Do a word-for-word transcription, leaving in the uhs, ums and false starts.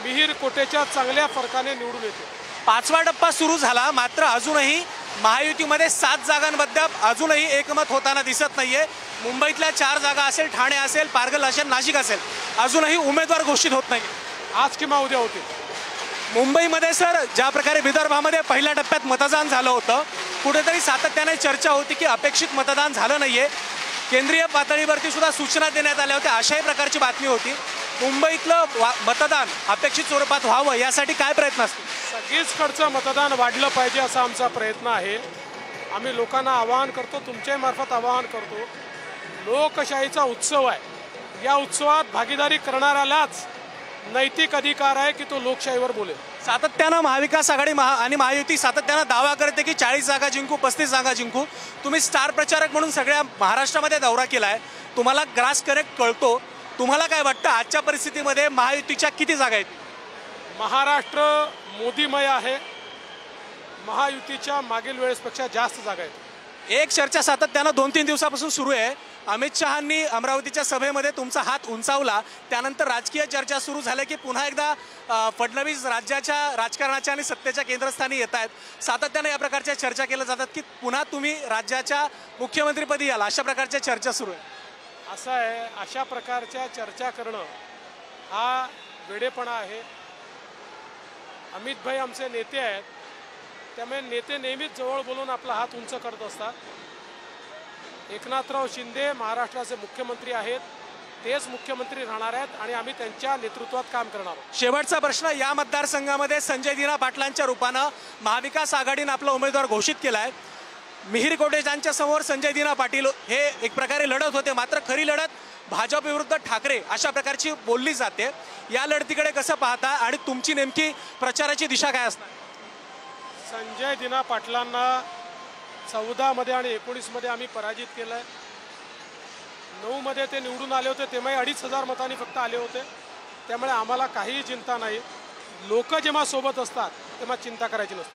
मिहीर कोटेच्या चांगल्या फरकाने निवडून येते। पाचवा टप्पा सुरू झाला, मात्र अजूनही महायुतीमध्ये सात जागांबद्दल अजूनही एकमत होताना दिसत नाहीये। मुंबईतल्या चार जागा असेल, ठाणे असेल, पारगल असेल, नाशिक असेल, अजूनही उमेदवार घोषित होत नाही। आज किंवा उद्या होते। मुंबईमध्ये सर ज्या प्रकारे विदर्भामध्ये पहिल्या टप्प्यात मतदान झालं होतं, कुठेतरी सातत्याने चर्चा होती की अपेक्षित मतदान झालं नाहीये। केंद्रीय पातळीवरती सुद्धा सूचना देण्यात आल्या होत्या, अशाही प्रकारची बातमी होती। मुंबईतलं मतदान अपेक्षित स्वरूपात व्हावं यासाठी काय प्रयत्न असतील? सगळीचकडचं मतदान वाढलं पाहिजे असा आमचा प्रयत्न आहे। आम्ही लोकांना आवाहन करतो, तुमच्याही मार्फत आवाहन करतो, लोकशाहीचा उत्सव आहे, या उत्सवात भागीदारी करणाऱ्यालाच नैतिक अधिकार आहे की तो लोकशाहीवर बोलेल। सातत्यानं महाविकास आघाडी महा आणि महायुती सातत्यानं दावा करते की चाळीस जागा जिंकू, पस्तीस जागा जिंकू। तुम्ही स्टार प्रचारक म्हणून सगळ्या महाराष्ट्रामध्ये दौरा केलाय, तुम्हाला ग्रास करेक्ट कळतो। तुम्हाला काय वाटतं आजच्या परिस्थितीमध्ये महायुतीच्या किती जागा आहेत? महाराष्ट्र मोदीमय आहे, महायुतीच्या मागील वेळेसपेक्षा जास्त जागा आहेत। एक चर्चा सातत्यानं दोन तीन दिवसापासून सुरू आहे। अमित शहांनी अमरावतीच्या सभेमध्ये तुमचा हात उंचावला, त्यानंतर राजकीय चर्चा सुरू झाल्या की पुन्हा एकदा फडणवीस राज्याच्या राजकारणाच्या आणि सत्तेच्या केंद्रस्थानी येत आहेत। सातत्याने या प्रकारच्या चर्चा केल्या जातात की पुन्हा तुम्ही राज्याच्या मुख्यमंत्रीपदी याल, अशा प्रकारच्या चर्चा सुरू आहे। असं आहे, अशा प्रकारच्या चर्चा करणं हा वेडेपणा आहे। अमित भाई आमचे नेते आहेत, त्यामुळे नेते नेहमीच जवळ बोलून आपला हात उंच करत असतात। एकनाथराव शिंदे महाराष्ट्राचे मुख्यमंत्री आहेत, तेच मुख्यमंत्री राहणार आहेत आणि आम्ही त्यांच्या नेतृत्वात काम करणार आहोत। शेवटचा प्रश्न, या मतदारसंघामध्ये संजय दिना पाटलांच्या रूपानं महाविकास आघाडीने आपला उमेदवार घोषित केला आहे। मिहीर कोटेचांच्या समोर संजय दिना पाटील हे एक प्रकारे लढत होते, मात्र खरी लढत भाजप विरुद्ध ठाकरे अशा प्रकारची बोलली जाते। या लढतीकडे कसं पाहता आणि तुमची नेमकी प्रचाराची दिशा काय असणार? संजय दिना पाटलांना चौदा मध्ये आणि एकोणीस मध्ये आम्ही पराजित केलंय। नऊ मध्ये ते निवडून आले होते, तेव्हाही अडीच हजार मतांनी फक्त आले होते, त्यामुळे आम्हाला काहीही चिंता नाही। लोक जेव्हा सोबत असतात तेव्हा चिंता करायची नसते।